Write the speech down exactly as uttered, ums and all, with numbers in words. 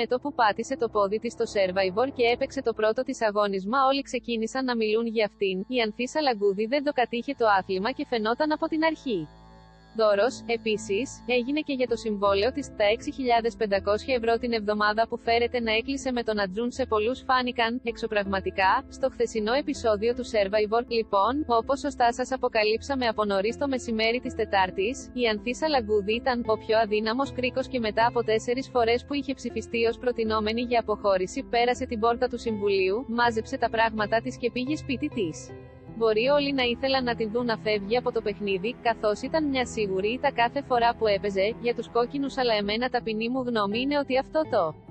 με το που πάτησε το πόδι της στο Survivor και έπαιξε το πρώτο της αγώνισμα, όλοι ξεκίνησαν να μιλούν για αυτήν. Η Ανθίσα Λαγκούδη δεν το κατήχε το άθλημα και φαινόταν από την αρχή. Δώρος, επίσης, έγινε και για το συμβόλαιο της. Τα έξι χιλιάδες πεντακόσια ευρώ την εβδομάδα που φέρεται να έκλεισε με τον Ατζούν σε πολλούς φάνηκαν εξωπραγματικά. Στο χθεσινό επεισόδιο του Survivor, λοιπόν, όπως σωστά σας αποκαλύψαμε από νωρίς το μεσημέρι της Τετάρτης, η Ανθίσα Λαγκούδη ήταν ο πιο αδύναμος κρίκος και μετά από τέσσερις φορές που είχε ψηφιστεί ως προτινόμενη για αποχώρηση, πέρασε την πόρτα του Συμβουλίου, μάζεψε τα πράγματά της και πήγε σπίτι της. Μπορεί όλοι να ήθελαν να την δουν να φεύγει από το παιχνίδι, καθώς ήταν μια σίγουρη τα κάθε φορά που έπαιζε, για τους κόκκινους, αλλά εμένα ταπεινή μου γνώμη είναι ότι αυτό το